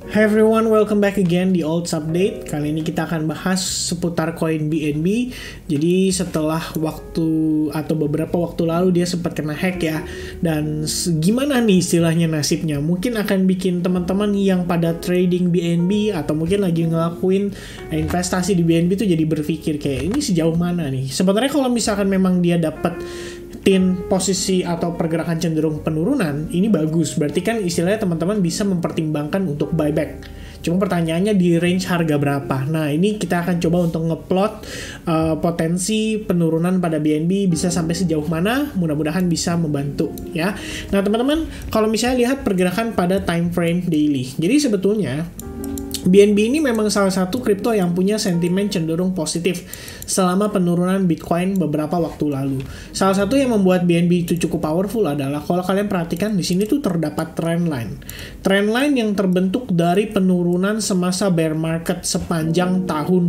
Hi everyone, welcome back again di Olds Update. Kali ini kita akan bahas seputar koin BNB. Jadi setelah waktu atau beberapa waktu lalu dia sempat kena hack ya. Dan gimana nih istilahnya nasibnya? Mungkin akan bikin teman-teman yang pada trading BNB atau mungkin lagi ngelakuin investasi di BNB tuh jadi berpikir kayak ini sejauh mana nih? Sebenarnya kalau misalkan memang dia dapat posisi atau pergerakan cenderung penurunan, ini bagus. Berarti kan istilahnya teman-teman bisa mempertimbangkan untuk buyback. Cuma pertanyaannya di range harga berapa. Nah, ini kita akan coba untuk ngeplot potensi penurunan pada BNB bisa sampai sejauh mana. Mudah-mudahan bisa membantu ya. Nah, teman-teman, kalau misalnya lihat pergerakan pada time frame daily. Jadi sebetulnya BNB ini memang salah satu kripto yang punya sentimen cenderung positif selama penurunan Bitcoin beberapa waktu lalu. Salah satu yang membuat BNB itu cukup powerful adalah kalau kalian perhatikan di sini tuh terdapat trendline. Trendline yang terbentuk dari penurunan semasa bear market sepanjang tahun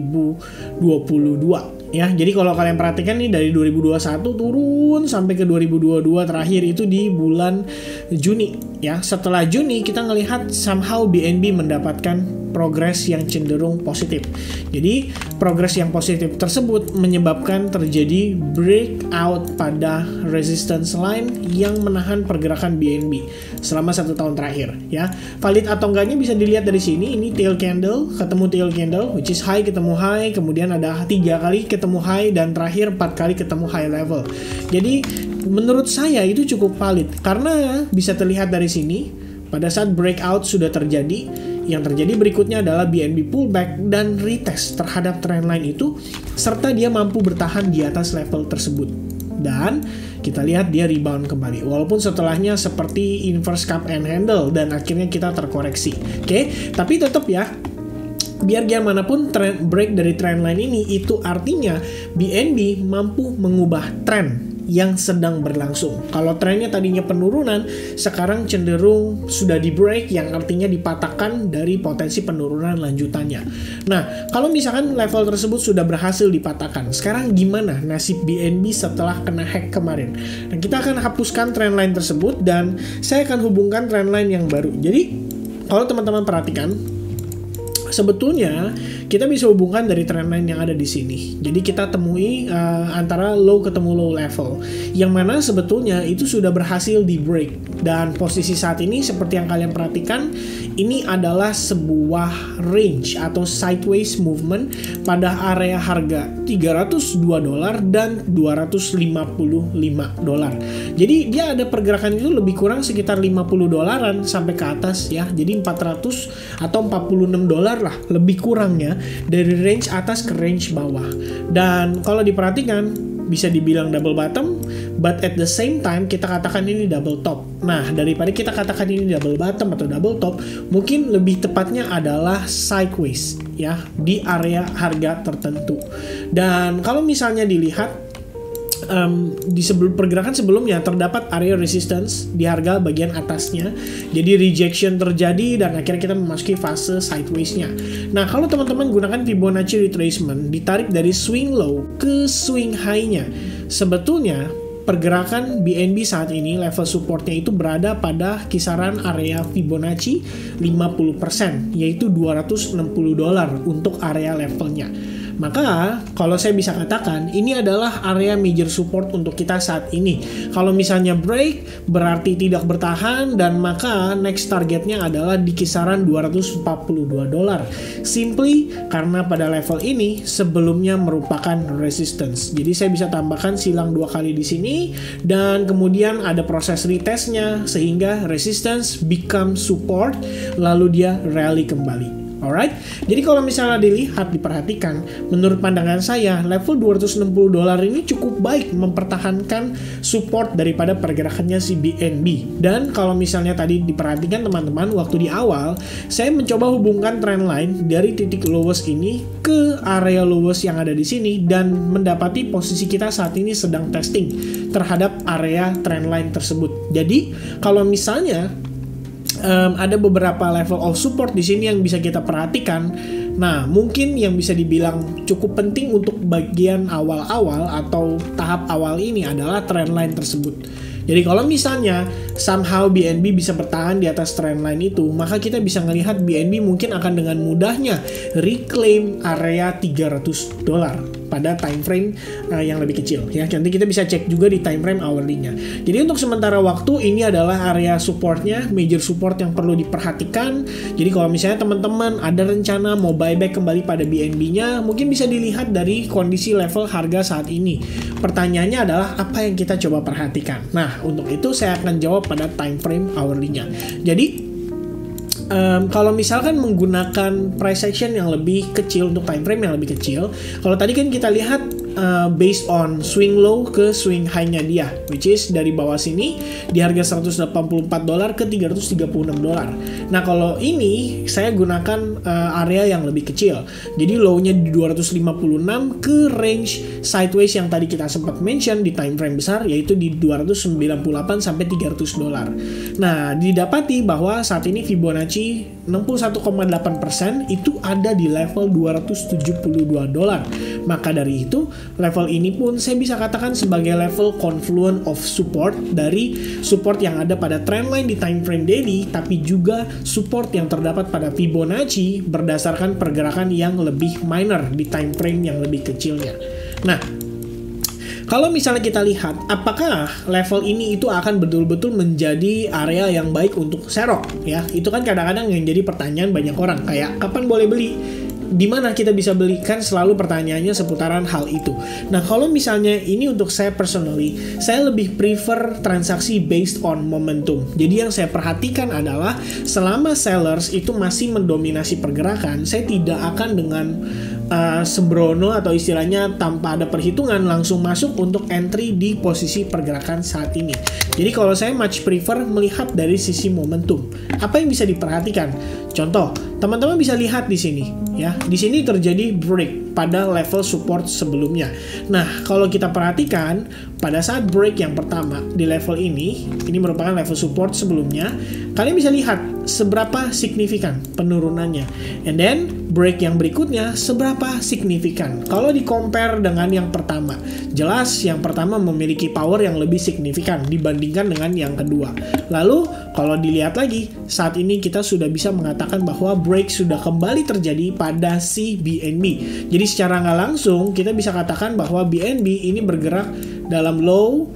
2022. Ya, jadi kalau kalian perhatikan nih dari 2021 turun sampai ke 2022 terakhir itu di bulan Juni ya. Setelah Juni kita ngelihat somehow BNB mendapatkan progres yang cenderung positif. Jadi progres yang positif tersebut menyebabkan terjadi breakout pada resistance line yang menahan pergerakan BNB selama 1 tahun terakhir ya. Valid atau enggaknya bisa dilihat dari sini. Ini tail candle ketemu tail candle which is high ketemu high, kemudian ada 3 kali ketemu high dan terakhir 4 kali ketemu high level. Jadi menurut saya itu cukup valid karena bisa terlihat dari sini pada saat breakout sudah terjadi. Yang terjadi berikutnya adalah BNB pullback dan retest terhadap trendline itu serta dia mampu bertahan di atas level tersebut. Dan kita lihat dia rebound kembali walaupun setelahnya seperti inverse cup and handle dan akhirnya kita terkoreksi. Oke, tapi tetap ya, biar bagaimanapun break dari trendline ini itu artinya BNB mampu mengubah tren yang sedang berlangsung. Kalau trennya tadinya penurunan, sekarang cenderung sudah di break yang artinya dipatahkan dari potensi penurunan lanjutannya. Nah, kalau misalkan level tersebut sudah berhasil dipatahkan, sekarang gimana nasib BNB setelah kena hack kemarin? Dan kita akan hapuskan trendline tersebut dan saya akan hubungkan trendline yang baru. Jadi, kalau teman-teman perhatikan, sebetulnya kita bisa hubungkan dari trendline yang ada di sini. Jadi kita temui antara low ketemu low level, yang mana sebetulnya itu sudah berhasil di break. Dan posisi saat ini seperti yang kalian perhatikan, ini adalah sebuah range atau sideways movement pada area harga $302 dan $255. Jadi dia ada pergerakan itu lebih kurang sekitar $50 sampai ke atas ya. Jadi 400 atau $46 lah lebih kurangnya dari range atas ke range bawah. Dan kalau diperhatikan bisa dibilang double bottom, but at the same time kita katakan ini double top. Nah, daripada kita katakan ini double bottom atau double top, mungkin lebih tepatnya adalah sideways ya di area harga tertentu. Dan kalau misalnya dilihat di pergerakan sebelumnya terdapat area resistance di harga bagian atasnya, jadi rejection terjadi dan akhirnya kita memasuki fase sideways-nya. Nah, kalau teman-teman gunakan Fibonacci retracement ditarik dari swing low ke swing high-nya, sebetulnya pergerakan BNB saat ini level supportnya itu berada pada kisaran area Fibonacci 50%, yaitu $260 untuk area levelnya. Maka kalau saya bisa katakan ini adalah area major support untuk kita saat ini. Kalau misalnya break berarti tidak bertahan, dan maka next targetnya adalah di kisaran $242. Simply karena pada level ini sebelumnya merupakan resistance. Jadi saya bisa tambahkan silang 2 kali di sini dan kemudian ada proses retestnya sehingga resistance become support lalu dia rally kembali. Alright, jadi kalau misalnya dilihat, diperhatikan, menurut pandangan saya, level $260 ini cukup baik mempertahankan support daripada pergerakannya si BNB. Dan kalau misalnya tadi diperhatikan teman-teman, waktu di awal, saya mencoba hubungkan trendline dari titik lowest ini ke area lowest yang ada di sini dan mendapati posisi kita saat ini sedang testing terhadap area trendline tersebut. Jadi, kalau misalnya ada beberapa level of support di sini yang bisa kita perhatikan. Nah, mungkin yang bisa dibilang cukup penting untuk bagian awal-awal atau tahap awal ini adalah trendline tersebut. Jadi kalau misalnya somehow BNB bisa bertahan di atas trendline itu, maka kita bisa melihat BNB mungkin akan dengan mudahnya reclaim area $300 pada time frame yang lebih kecil ya. Nanti kita bisa cek juga di time frame hourly-nya. Jadi untuk sementara waktu ini adalah area supportnya, major support yang perlu diperhatikan. Jadi kalau misalnya teman-teman ada rencana mau buyback kembali pada BNB-nya, mungkin bisa dilihat dari kondisi level harga saat ini. Pertanyaannya adalah apa yang kita coba perhatikan. Nah, untuk itu saya akan jawab pada time frame hourly-nya. Jadi kalau misalkan menggunakan price action yang lebih kecil untuk time frame yang lebih kecil, kalau tadi kan kita lihat based on swing low ke swing high-nya dia, which is dari bawah sini di harga $184 ke $336. Nah, kalau ini saya gunakan area yang lebih kecil. Jadi low-nya di 256 ke range sideways yang tadi kita sempat mention di time frame besar, yaitu di 298 sampai $300. Nah, didapati bahwa saat ini Fibonacci 61,8% itu ada di level $272. Maka dari itu, level ini pun saya bisa katakan sebagai level confluence of support dari support yang ada pada trendline di time frame daily, tapi juga support yang terdapat pada Fibonacci berdasarkan pergerakan yang lebih minor di time frame yang lebih kecilnya. Nah, kalau misalnya kita lihat apakah level ini itu akan betul-betul menjadi area yang baik untuk serok ya, itu kan kadang-kadang yang jadi pertanyaan banyak orang, kayak kapan boleh beli, di mana kita bisa beli, kan selalu pertanyaannya seputaran hal itu. Nah, kalau misalnya ini untuk saya personally, saya lebih prefer transaksi based on momentum. Jadi yang saya perhatikan adalah selama sellers itu masih mendominasi pergerakan, saya tidak akan dengan sembrono atau istilahnya tanpa ada perhitungan langsung masuk untuk entry di posisi pergerakan saat ini. Jadi kalau saya much prefer melihat dari sisi momentum. Apa yang bisa diperhatikan? Contoh, teman-teman bisa lihat di sini ya. Di sini terjadi break pada level support sebelumnya. Nah, kalau kita perhatikan pada saat break yang pertama di level ini merupakan level support sebelumnya. Kalian bisa lihat seberapa signifikan penurunannya. And then break yang berikutnya seberapa signifikan. Kalau di-compare dengan yang pertama, jelas yang pertama memiliki power yang lebih signifikan dibandingkan dengan yang kedua. Lalu kalau dilihat lagi, saat ini kita sudah bisa mengatakan bahwa break sudah kembali terjadi pada si BNB. Jadi secara nggak langsung kita bisa katakan bahwa BNB ini bergerak dalam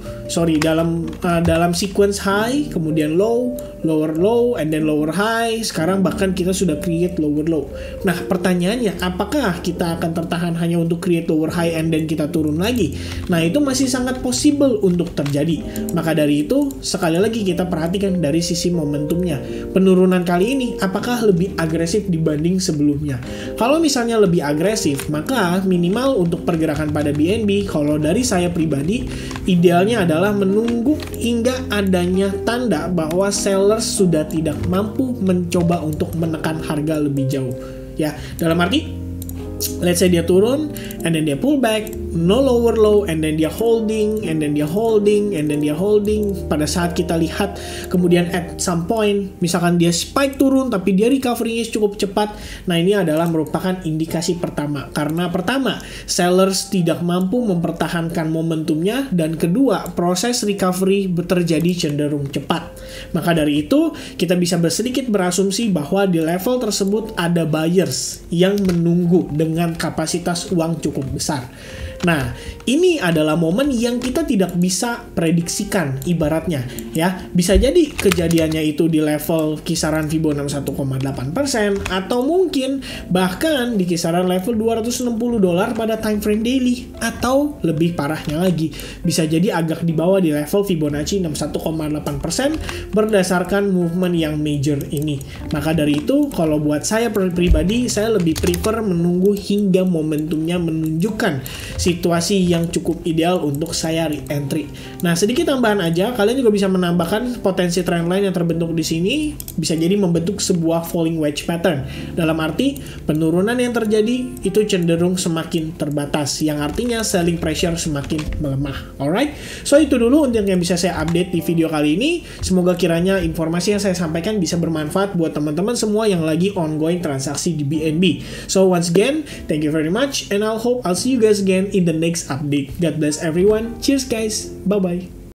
dalam sequence high, kemudian low, lower low, and then lower high. Sekarang bahkan kita sudah create lower low. Nah, pertanyaannya, apakah kita akan tertahan hanya untuk create lower high and then kita turun lagi? Nah, itu masih sangat possible untuk terjadi. Maka dari itu, sekali lagi kita perhatikan dari sisi momentumnya. Penurunan kali ini, apakah lebih agresif dibanding sebelumnya? Kalau misalnya lebih agresif, maka minimal untuk pergerakan pada BNB, kalau dari saya pribadi, idealnya adalah menunggu hingga adanya tanda bahwa sellers sudah tidak mampu mencoba untuk menekan harga lebih jauh. Ya, dalam arti let's say dia turun and then dia pull back, no lower low, and then dia holding, and then dia holding, and then dia holding. Pada saat kita lihat kemudian at some point misalkan dia spike turun tapi dia recovery-nya cukup cepat. Nah, ini adalah merupakan indikasi pertama, karena pertama sellers tidak mampu mempertahankan momentumnya, dan kedua proses recovery terjadi cenderung cepat. Maka dari itu kita bisa sedikit berasumsi bahwa di level tersebut ada buyers yang menunggu dengan kapasitas uang cukup besar. Nah, ini adalah momen yang kita tidak bisa prediksikan ibaratnya ya. Bisa jadi kejadiannya itu di level kisaran Fibonacci 61,8% atau mungkin bahkan di kisaran level $260 pada time frame daily, atau lebih parahnya lagi bisa jadi agak di bawah di level Fibonacci 61,8% berdasarkan movement yang major ini. Maka dari itu kalau buat saya pribadi, saya lebih prefer menunggu hingga momentumnya menunjukkan situasi yang cukup ideal untuk saya re-entry. Nah, sedikit tambahan aja, kalian juga bisa menambahkan potensi trendline yang terbentuk di sini bisa jadi membentuk sebuah falling wedge pattern. Dalam arti penurunan yang terjadi itu cenderung semakin terbatas, yang artinya selling pressure semakin melemah. Alright, so itu dulu untuk yang bisa saya update di video kali ini. Semoga kiranya informasi yang saya sampaikan bisa bermanfaat buat teman-teman semua yang lagi ongoing transaksi di BNB. So once again, thank you very much, and I'll see you guys again in the next update. God bless everyone. Cheers guys. Bye bye.